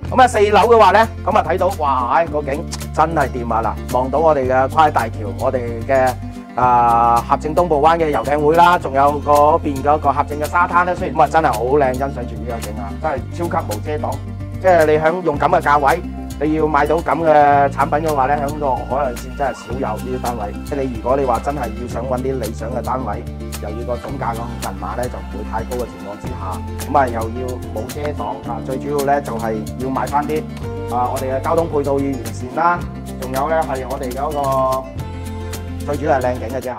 咁啊4樓嘅話咧，咁啊睇到哇，個景真係掂啊！嗱，望到我哋嘅跨海大橋，我哋嘅合正東部灣嘅遊艇會啦，仲有嗰邊嗰個合正嘅沙灘咧，雖然咁啊真係好靚，欣賞住呢個景啊，真係超級無遮擋。即係你響用咁嘅價位，你要買到咁嘅產品嘅話咧，響個海岸線真係少有呢啲單位。即係你如果你話真係要想揾啲理想嘅單位，又要個總價個銀碼咧就唔會太高嘅情況之下，咁啊又要冇遮擋啊，最主要咧就係要買翻啲我哋嘅交通配套要完善啦，仲有咧係我哋嗰個最主要係靚景嘅啫。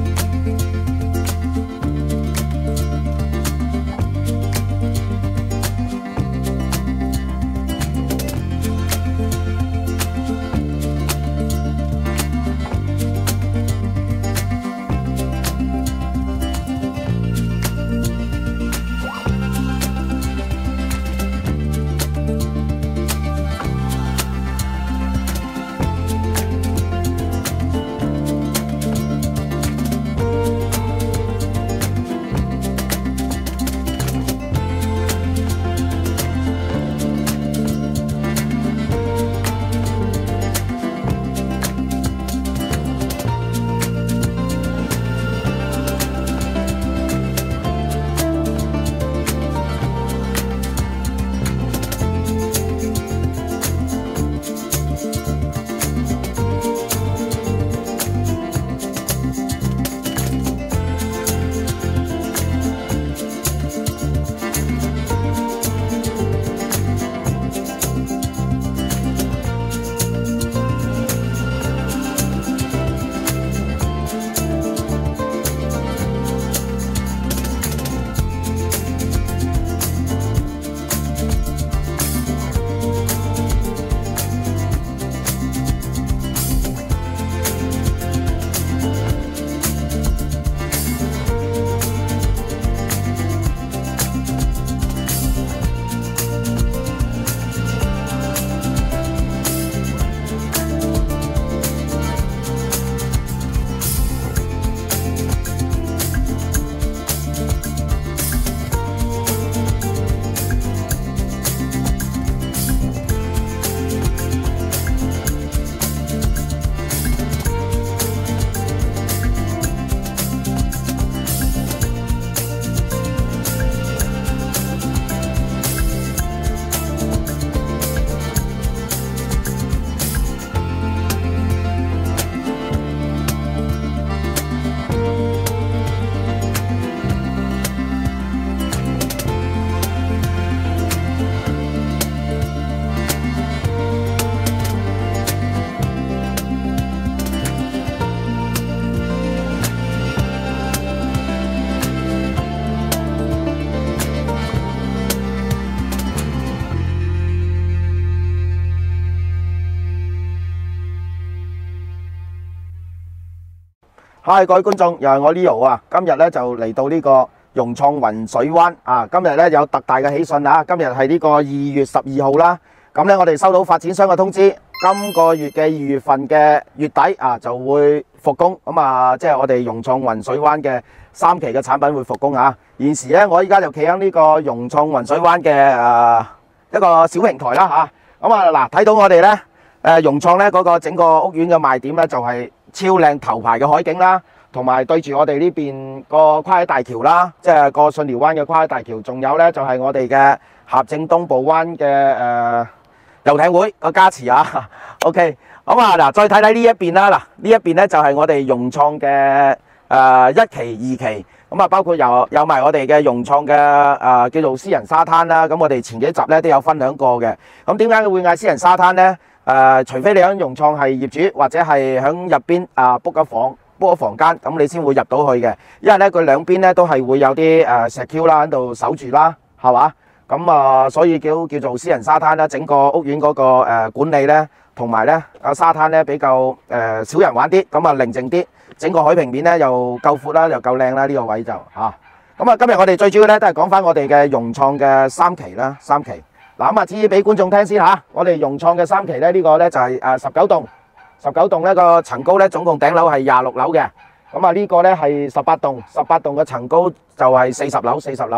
嗨，各位觀眾，又係我 Leo 啊！今日咧就嚟到呢個融創雲水灣啊！今日咧有特大嘅喜訊啊！今日係呢個2月12號啦。咁咧我哋收到發展商嘅通知，今個月嘅2月份嘅月底啊就會復工。咁啊，即係我哋融創雲水灣嘅3期嘅產品會復工啊！現時咧我依家就企喺呢個融創雲水灣嘅一個小平台啦嚇。咁啊嗱，睇到我哋咧融創咧嗰個整個屋苑嘅賣點咧就係超靚頭排嘅海景啦，同埋對住我哋呢邊個跨海大橋啦，即係個信寮灣嘅跨海大橋，仲有呢就係我哋嘅合正東部灣嘅遊艇會個加持啊。OK， 咁啊嗱，再睇睇呢一邊啦，嗱呢一邊呢就係我哋融創嘅1期、2期，咁啊包括有埋我哋嘅融創嘅叫做私人沙灘啦。咁我哋前幾集呢都有分享過嘅。咁點解會嗌私人沙灘呢？除非你喺融創係業主，或者係喺入邊book 咗房間，咁你先會入到去嘅。因為咧佢兩邊咧都係會有啲石橋啦喺度守住啦，係嘛？咁所以叫做私人沙灘啦。整個屋苑嗰個管理咧，同埋咧沙灘咧比較少人玩啲，咁啊寧靜啲。整個海平面咧又夠闊啦，又夠靚啦，呢個位就嚇。咁啊，今日我哋最主要咧都係講翻我哋嘅融創嘅3期啦，3期。嗱咁啊，指俾觀眾聽先嚇。我哋融創嘅3期咧，呢個咧就係19棟呢個層高咧，總共頂樓係26樓嘅。咁啊，呢個咧係18棟嘅層高就係40樓。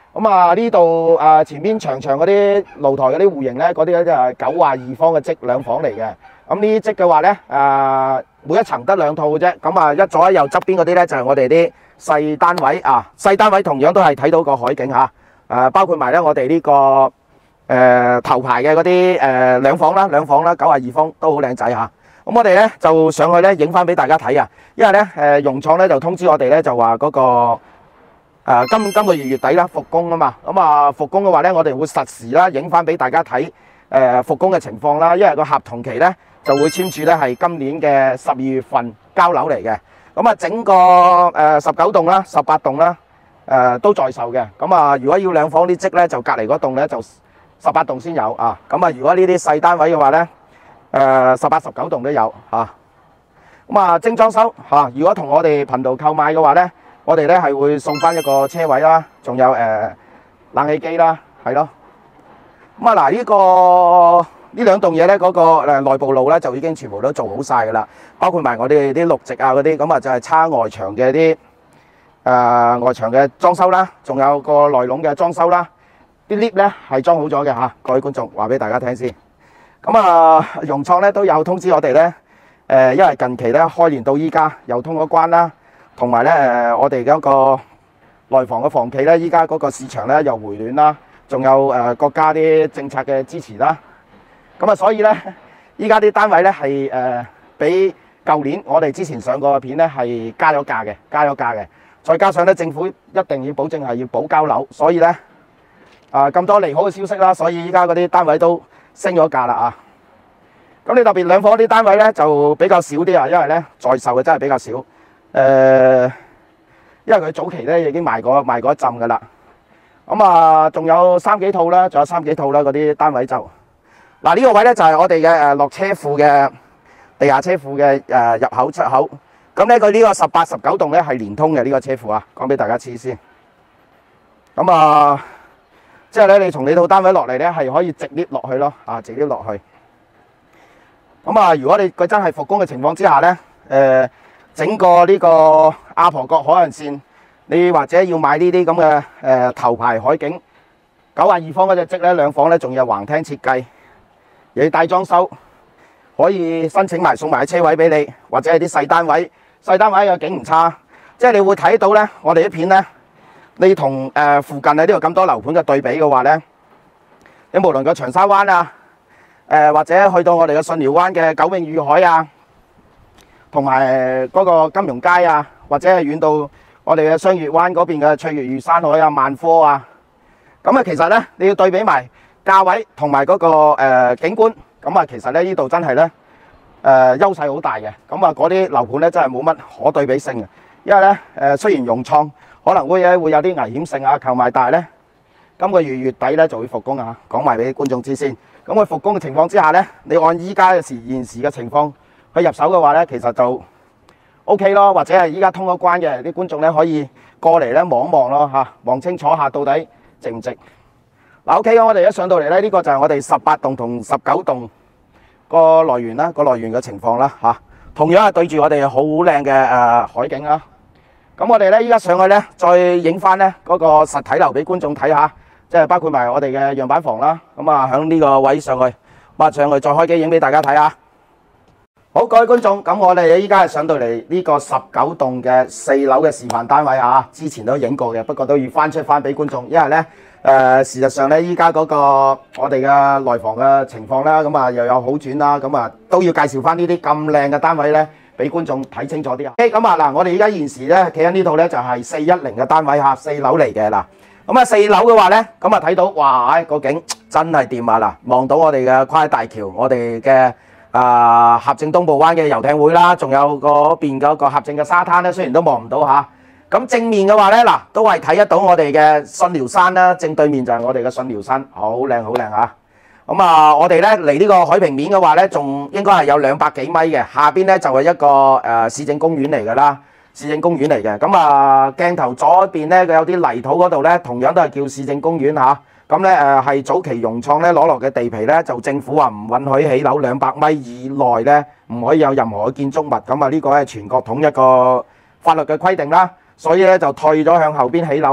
咁啊呢度前邊長長嗰啲露台嗰啲戶型咧，嗰啲咧就係92方嘅積兩房嚟嘅。咁呢啲積嘅話咧，每一層得2套嘅啫。咁啊一左一右側邊嗰啲咧就係我哋啲細單位啊，細單位同樣都係睇到個海景嚇。包括埋咧我哋呢個頭排嘅嗰啲兩房啦，92方都好靚仔嚇。咁我哋咧就上去咧影翻俾大家睇啊，因為咧融創咧就通知我哋咧就話嗰個。今個月底啦復工啊嘛，咁啊復工嘅話咧，我哋會實時啦影翻俾大家睇復工嘅情況啦，因為個合同期咧就會簽署咧係今年嘅12月份交樓嚟嘅。咁啊整個19棟啦、18棟啦都在售嘅。咁啊如果要兩房啲積咧，就隔離嗰棟咧就18棟先有啊。咁啊如果呢啲細單位嘅話咧，18、19棟都有啊。咁啊精裝修嚇，如果同我哋頻道購買嘅話咧，我哋咧係會送翻一個車位啦，仲有冷氣機啦，係咯。咁啊嗱，呢兩棟嘢咧，嗰個內部路咧就已經全部都做好晒噶啦，包括埋我哋啲綠植啊嗰啲，咁啊就係叉外牆嘅啲外牆嘅裝修啦，仲有個內籠嘅裝修啦。啲 lift 咧係裝好咗嘅嚇，各位觀眾話俾大家聽先。咁啊，融創咧都有通知我哋咧，因為近期咧開年到依家又通咗關啦。同埋咧我哋嗰個內房嘅房企咧，依家嗰個市場咧又回暖啦，仲有國家啲政策嘅支持啦。咁啊，所以咧依家啲單位咧係比舊年我哋之前上過嘅片咧係加咗價嘅，再加上咧政府一定要保證係要保交樓，所以咧咁多利好嘅消息啦，所以依家嗰啲單位都升咗價啦啊！咁你特別兩房啲單位咧就比較少啲啊，因為咧在售嘅真係比較少。因為佢早期咧已經賣過一陣噶啦，咁啊仲有三幾套啦嗰啲單位就嗱呢個位咧就係我哋嘅落車庫嘅地下車庫嘅入口出口，咁咧佢呢個18、19棟咧係連通嘅呢個車庫啊，講俾大家知先。咁啊，即係咧你從你套單位落嚟咧係可以直 lift 落去咯，直 lift 落去。咁啊，如果佢真係復工嘅情況之下咧，整個呢個亞婆角海岸線，你或者要買呢啲咁嘅頭排海景92方嗰隻積咧，兩房咧仲有橫廳設計，又要帶裝修，可以申請埋送埋車位俾你，或者係啲細單位嘅景唔差，即係你會睇到咧，我哋啲片咧，你同附近喺呢度咁多樓盤嘅對比嘅話咧，你無論個長沙灣啊，或者去到我哋嘅順寮灣嘅九永裕海啊。同埋嗰個金融街啊，或者係遠到我哋嘅雙月灣嗰邊嘅翠月嶼山海啊、萬科啊，咁啊其實咧你要對比埋價位同埋嗰個景觀，咁啊其實咧呢度真係咧優勢好大嘅，咁啊嗰啲樓盤咧真係冇乜可對比性嘅，因為咧雖然融創可能會有啲危險性啊購買，但係咧今個月底咧就會復工啊，講埋俾觀眾知先。咁佢復工嘅情況之下咧，你按依家現時嘅情況。佢入手嘅話咧，其實就 OK 咯，或者係依家通咗關嘅啲觀眾咧，可以過嚟咧望一望咯嚇，望清楚下到底值唔值。嗱 OK 我哋一上到嚟咧，呢個就係我哋18棟同19棟個來源啦，個來源嘅情況啦嚇。同樣係對住我哋好靚嘅海景啦。咁我哋咧依家上去咧，再影翻咧嗰個實體樓俾觀眾睇下，即係包括埋我哋嘅樣板房啦。咁啊喺呢個位上去，抹上去再開機影俾大家睇下。好，各位觀眾，咁我哋依家係上到嚟呢個19棟嘅4樓嘅示範單位啊，之前都影過嘅，不過都要翻出翻俾觀眾，因為咧事實上咧依家嗰個我哋嘅內房嘅情況啦，咁啊又有好轉啦，咁啊都要介紹翻呢啲咁靚嘅單位咧，俾觀眾睇清楚啲啊。OK，咁啊嗱，我哋依家現時咧企喺呢度咧就係410嘅單位嚇，4樓嚟嘅嗱。咁啊4樓嘅話咧，咁啊睇到哇，個景真係掂啊嗱，望到我哋嘅跨海大橋，我哋嘅合正東部灣嘅遊艇會啦，仲有嗰邊嗰個合正嘅沙灘咧，雖然都望唔到嚇。咁正面嘅話咧，嗱都係睇得到我哋嘅信寮山啦，正對面就係我哋嘅信寮山，好靚好靚嚇。咁啊，我哋咧離呢個海平面嘅話咧，仲應該係有200幾米嘅，下邊咧就係一個市政公園嚟㗎啦，市政公園嚟嘅。咁啊，鏡頭左邊咧佢有啲泥土嗰度咧，同樣都係叫市政公園嚇。咁咧係早期融創咧攞落嘅地皮咧，就政府話唔允許起樓200米以內咧，唔可以有任何嘅建築物。咁啊呢個係全國統一個法律嘅規定啦，所以咧就退咗向後邊起樓咧。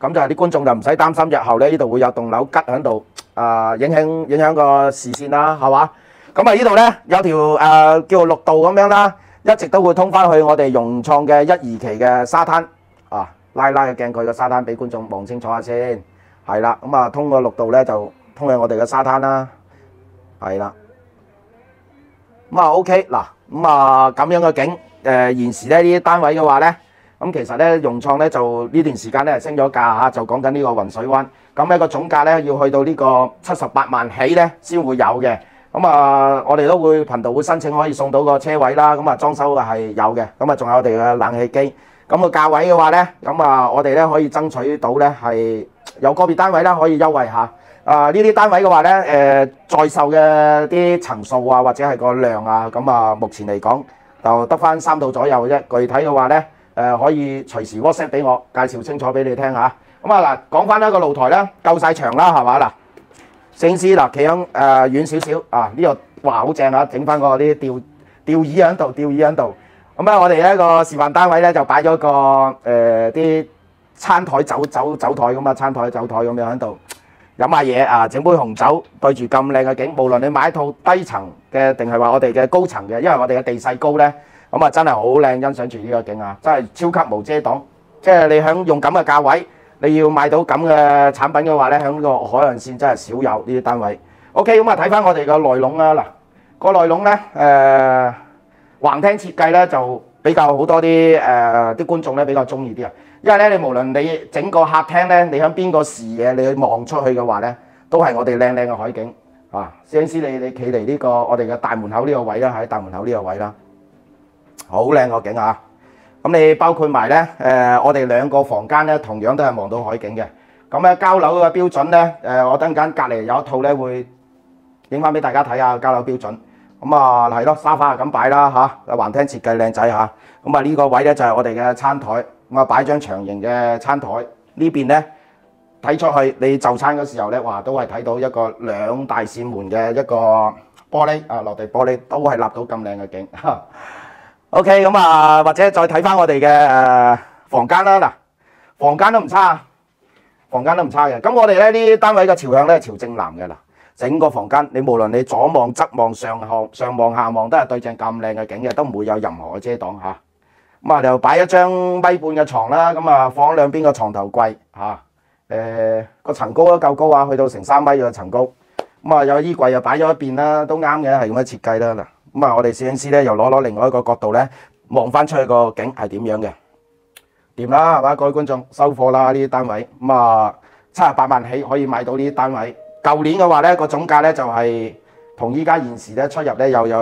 咁就係啲觀眾就唔使擔心日後咧呢度會有棟樓吉喺度，影響個視線啦，係嘛？咁啊呢度咧有條叫做綠道咁樣啦，一直都會通翻去我哋融創嘅1、2期嘅沙灘啊，拉個鏡佢個沙灘俾觀眾望清楚下先，係啦，咁啊通過綠道咧就通去我哋嘅沙灘啦，係啦，咁啊 OK 嗱，咁啊咁樣嘅景，現時咧呢啲單位嘅話咧。咁其實咧，融創咧就呢段時間咧升咗價嚇，就講緊呢個雲水灣。咁呢個總價咧要去到呢個78萬起咧先會有嘅。咁我哋都會頻道會申請可以送到個車位啦。咁裝修係有嘅。咁仲有我哋嘅冷氣機。咁個價位嘅話咧，咁我哋咧可以爭取到咧係有個別單位啦可以優惠下。呢啲單位嘅話咧，在售嘅啲層數啊或者係個量啊，咁目前嚟講就得翻3套左右啫。具體嘅話咧。可以隨時 WhatsApp 俾我，介紹清楚俾你聽嚇。咁嗱，講翻一個露台啦，夠晒長啦，係嘛嗱？攝影師嗱，企喺遠少少啊，呢度哇好正啊，整翻個啲吊椅喺度，咁我哋呢個示範單位咧就擺咗個啲餐台酒台咁啊，餐台酒台咁樣喺度飲下嘢啊，整杯紅酒，對住咁靚嘅景，無論你買一套低層嘅定係話我哋嘅高層嘅，因為我哋嘅地勢高咧。咁真係好靚，欣賞住呢個景啊！真係超級無遮擋，即係你響用咁嘅價位，你要買到咁嘅產品嘅話咧，響個海岸線真係少有呢啲單位。OK，咁睇翻我哋個內籠啦，嗱個內籠咧橫廳設計咧就比較好多啲觀眾咧比較中意啲啊，因為咧你無論你整個客廳咧，你響邊個視野你去望出去嘅話咧，都係我哋靚嘅海景啊！攝影師你企嚟呢個我哋嘅大門口呢個位啦，喺大門口呢個位啦。好靚個景啊！咁你包括埋咧，我哋2個房間咧，同樣都係望到海景嘅。咁咧交樓嘅標準咧，我等間隔離有一套咧會影翻俾大家睇下交樓標準。咁係咯，沙發係咁擺啦嚇，橫廳設計靚仔嚇。咁呢個位咧就係我哋嘅餐台，咁擺張長形嘅餐台。呢邊咧睇出去，你就餐嘅時候咧，哇都係睇到一個2大扇門嘅一個玻璃啊，落地玻璃都係立到咁靚嘅景。OK， 咁或者再睇翻我哋嘅房間啦，嗱，房間都唔差嘅。咁我哋咧呢啲單位嘅朝向咧朝正南嘅啦，整個房間你無論你左望、側望、上望、下望，都係對正咁靚嘅景嘅，都唔會有任何嘅遮擋嚇。咁就擺一張米半嘅床啦，咁放兩邊個床頭櫃嚇，個層高都夠高啊，去到成3米嘅層高。咁有衣櫃又擺咗一邊啦，都啱嘅，係咁嘅設計啦嗱。咁我哋攝影師咧又攞另外一個角度咧望翻出去個景係點樣嘅，掂啦係嘛？各位觀眾收貨啦呢啲單位，咁78萬起可以買到呢啲單位。舊年嘅話咧個總價咧就係同依家現時咧出入咧有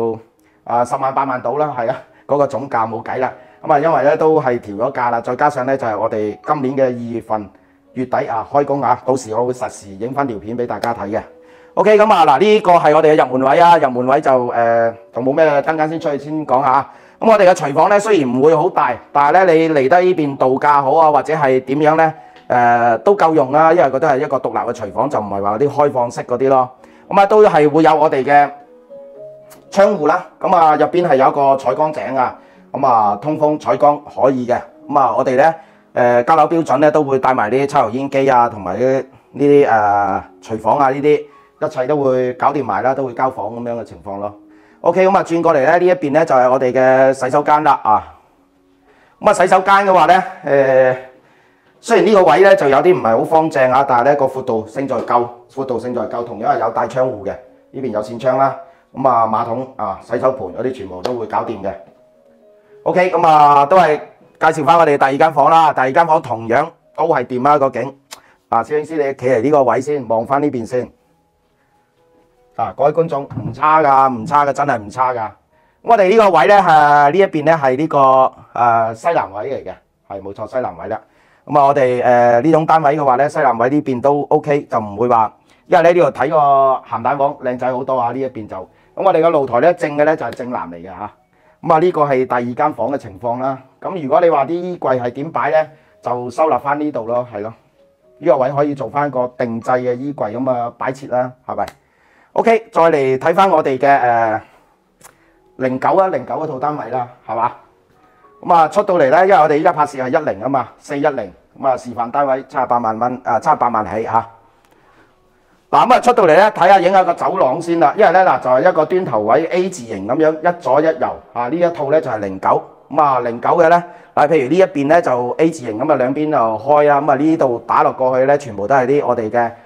10萬8萬到啦，係啊，嗰個總價冇計啦。咁因為咧都係調咗價啦，再加上咧就係我哋今年嘅2月份月底開工啊，到時我會實時影翻條片俾大家睇嘅。OK， 咁嗱呢個係我哋嘅入門位啊，入門位就冇咩，等間先出去先講下。咁我哋嘅廚房咧雖然唔會好大，但係咧你嚟得呢邊度假好啊，或者係點樣咧都夠用啦，因為佢都係一個獨立嘅廚房，就唔係話啲開放式嗰啲咯。咁都係會有我哋嘅窗戶啦。咁入邊係有一個採光井啊，咁通風採光可以嘅。咁我哋咧交樓標準咧都會帶埋啲抽油煙機啊，同埋呢啲廚房啊呢啲。一切都會搞掂埋啦，都會交房咁樣嘅情況咯。OK， 咁轉過嚟咧呢一邊咧就係我哋嘅洗手間啦啊。咁洗手間嘅話咧，雖然呢個位咧就有啲唔係好方正啊，但係咧個闊度勝在夠，同樣係有帶窗戶嘅，呢邊有扇窗啦。咁馬桶洗手盤嗰啲全部都會搞掂嘅。OK， 咁都係介紹翻我哋第2間房啦。第2間房同樣都係掂啊個景。攝影師你企嚟呢個位先，望翻呢邊先。各位觀眾唔差㗎，真係唔差㗎。我哋呢個位咧呢一邊咧係呢個西南位嚟嘅，係冇錯，西南位啦。咁我哋呢種單位嘅話咧，西南位呢邊都 OK， 就唔會話，因為咧呢度睇個鹹蛋房靚仔好多啊。呢一邊就咁我哋個露台咧正嘅咧就係正南嚟嘅嚇。咁呢個係第2間房嘅情況啦。咁如果你話啲衣櫃係點擺咧，就收納翻呢度咯，係咯。呢個位可以做翻個定制嘅衣櫃咁擺設啦，係咪？OK， 再嚟睇翻我哋嘅09嗰套單位啦，係嘛？咁出到嚟咧，因為我哋依家拍攝係10啊嘛，410 咁啊示範單位78萬蚊78萬起嚇。嗱咁啊出到嚟咧，睇下影下個走廊先啦。因為咧嗱就係一個端頭位 A 字形咁樣一左一右啊。呢一套咧就係09咁啊09嘅咧嗱，譬如呢一邊咧就 A 字形咁啊，兩邊就開啊。咁啊呢度打落過去咧，全部都係啲我哋嘅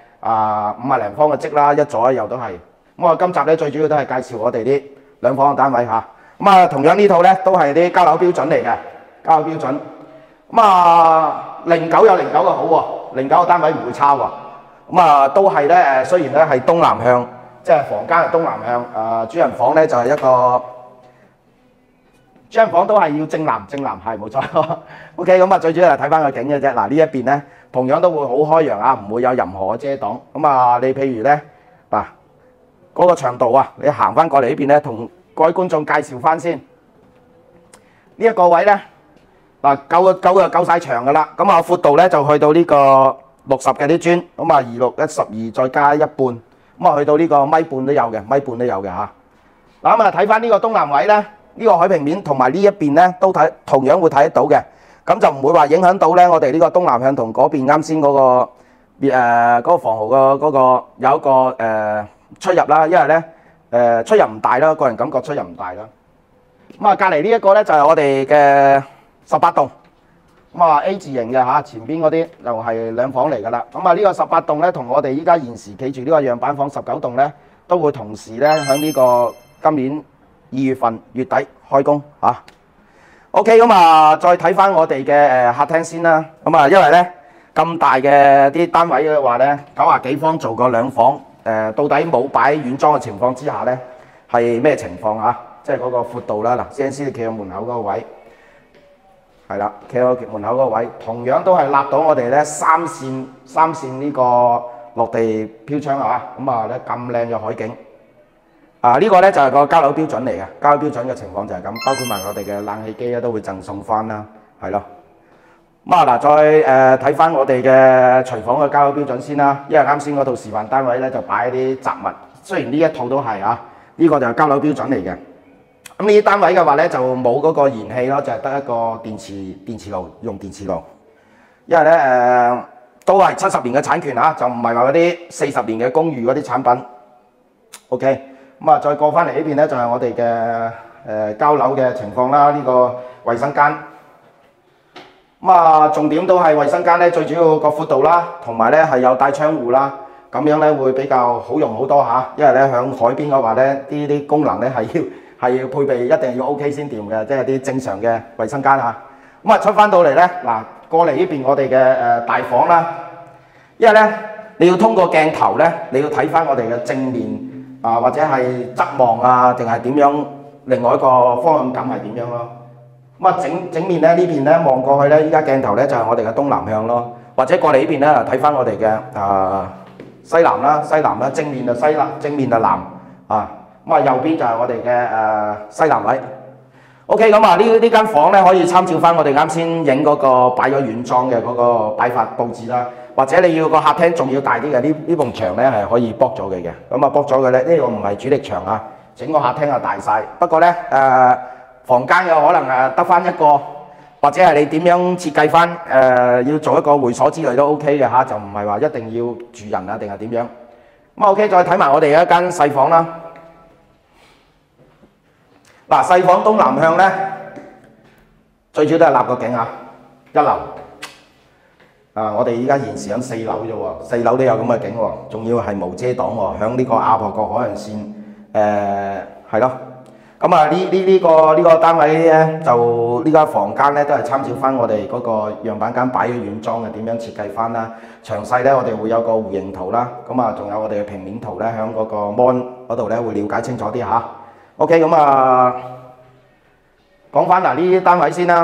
50零方嘅積啦，一左一右都係。咁啊今集咧最主要都係介紹我哋啲兩房嘅單位嚇。咁啊同樣呢套咧都係啲交樓標準嚟嘅，交樓標準。咁啊09有09嘅好喎，09嘅單位唔會差喎。咁啊都係咧雖然咧係東南向，即係房間係東南向，主人房咧就係一個主人房都係要正南係冇錯。OK， 咁啊最主要係睇翻個景嘅啫。嗱呢一邊咧同樣都會好開揚啊，唔會有任何嘅遮擋。咁啊你譬如咧嗱嗰個長度啊，你行翻過嚟呢邊咧，同各位觀眾介紹翻先。呢一個位咧嗱夠晒長噶啦。咁啊闊度咧就去到呢個60嘅啲磚，咁啊26、12再加一半，咁啊去到呢個米半都有嘅，嚇。嗱咁啊睇翻呢個東南位咧，呢個海平面同埋呢一邊咧都同樣會睇得到嘅，咁就唔會話影響到咧我哋呢個東南向同嗰邊啱先嗰個嗰個房號嘅嗰個有一個出入啦，因為咧出入唔大啦，個人感覺出入唔大啦。咁啊隔離呢一個咧就係我哋嘅18棟。咁啊 A 字形嘅嚇，前邊嗰啲就係兩房嚟㗎啦。咁啊呢個18棟咧，同我哋依家現時企住呢個樣板房19棟咧，都會同時咧喺呢個今年2月份月底開工嚇。OK， 咁啊再睇翻我哋嘅客廳先啦。咁啊因為咧咁大嘅啲單位嘅話咧，90幾方做個兩房，到底冇擺軟裝嘅情況之下咧，係咩情況啊？即係嗰個闊度啦。嗱 ，CNC 你企喺門口嗰個位。係啦，企喺門口嗰個位，同樣都係立到我哋咧三線呢個落地飄窗啊！咁啊咧咁靚嘅海景，呢個咧就係個交樓標準嚟嘅，交樓標準嘅情況就係咁，包括埋我哋嘅冷氣機咧都會贈送翻啦，係咯。咁啊嗱，再睇翻我哋嘅廚房嘅交樓標準先啦，因為啱先嗰套示範單位咧就擺啲雜物，雖然呢一套都係呢個就係交樓標準嚟嘅。咁呢啲單位嘅話咧就冇嗰個燃氣咯，就係得一個電磁爐，用電磁爐。因為咧都係70年嘅產權就唔係話嗰啲40年嘅公寓嗰啲產品。OK， 咁啊再過翻嚟呢邊咧就係我哋嘅交樓嘅情況啦，呢個衛生間。咁啊重點都係衛生間咧，最主要個闊度啦，同埋咧係有帶窗戶啦，咁樣咧會比較好用好多嚇。因為咧響海邊嘅話咧，啲功能咧係要配備，一定要 OK 先掂嘅，即係啲正常嘅衛生間嚇。咁啊出翻到嚟咧，嗱過嚟呢邊我哋嘅大房啦，因為咧你要通過鏡頭咧，你要睇翻我哋嘅正面或者係側望定係點樣，另外一個方向感係點樣咯。咁啊整面咧呢邊咧望過去咧，依家鏡頭咧就係我哋嘅東南向咯，或者過嚟呢邊咧睇翻我哋嘅西南啦，正面就西南，正面就南咁啊右邊就係我哋嘅西南位。OK， 咁啊呢間房咧可以參照翻我哋啱先影嗰個擺咗軟裝嘅嗰個擺法佈置啦，或者你要個客廳仲要大啲嘅，呢埲牆咧係可以剝咗佢嘅。咁啊剝咗佢咧，呢個唔係主力牆整個客廳大晒。不過咧房間嘅可能得翻一個，或者係你點樣設計翻要做一個會所之類都 OK 嘅就唔係話一定要住人定係點樣。咁 OK， 再睇埋我哋一間細房啦。嗱細房東南向咧，最主要都係立個景一樓。我哋依家現時喺4樓啫喎，4樓都有咁嘅景喎，仲要係無遮擋喎，響呢個亞博國海洋線係咯。咁啊呢個單位咧，就呢間房間咧都係參照翻我哋嗰個樣板間擺咗軟裝嘅點樣設計翻啦。詳細咧我哋會有個弧形圖啦，咁啊仲有我哋嘅平面圖咧，響嗰個 mon 嗰度咧會了解清楚啲OK， 咁講翻呢啲單位先啦。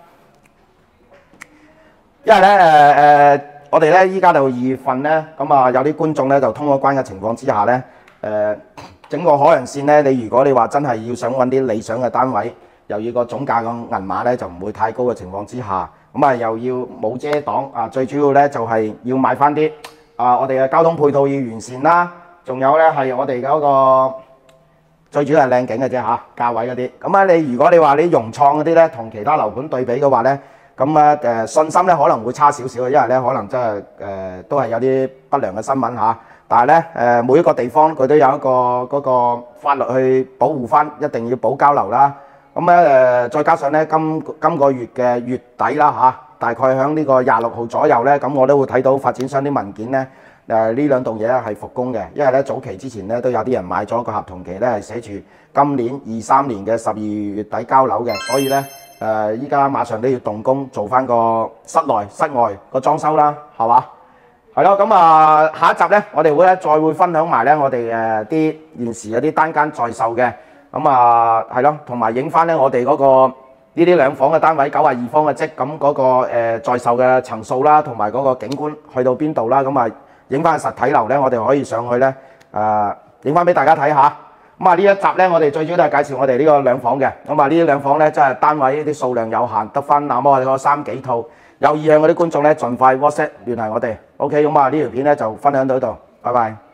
因為咧我哋咧依家就2月份咧，咁啊有啲觀眾咧就通過關嘅情況之下咧，整個海洋線咧，如果你話真係要想揾啲理想嘅單位，又要個總價個銀碼咧就唔會太高嘅情況之下，咁啊又要冇遮擋最主要咧就係要買翻啲我哋嘅交通配套要完善啦，仲有咧係我哋嗰個。最主要係靚景嘅啫價位嗰啲。咁如果你話你融創嗰啲咧，同其他樓盤對比嘅話咧， 咁信心咧可能會差少少，因為咧可能真係都係有啲不良嘅新聞嚇。但係咧每一個地方佢都有一個嗰個法律去保護翻，一定要保交流啦。咁咧再加上咧今個月嘅月底啦嚇，大概喺呢個26號左右咧，咁我都會睇到發展商啲文件咧。呢兩棟嘢咧係復工嘅，因為咧早期之前咧都有啲人買咗個合同期咧係寫住今年23年嘅12月底交樓嘅，所以咧依家馬上都要動工做翻個室內室外個裝修啦，係嘛？係咯，咁下一集咧我哋會再會分享埋咧我哋啲現時有啲單間在售嘅，咁係咯，同埋影翻咧我哋嗰個呢啲兩房嘅單位92方嘅積，咁嗰個在售嘅層數啦，同埋嗰個景觀去到邊度啦，咁影翻實體樓咧，我哋可以上去咧，影翻俾大家睇下。咁呢一集咧，我哋最主要都係介紹我哋呢個兩房嘅。咁呢啲兩房咧，真係單位啲數量有限，得翻那麼個3幾套。有意向嗰啲觀眾咧，盡快 WhatsApp 聯繫我哋。OK，咁呢條片咧就分享到呢度，拜拜。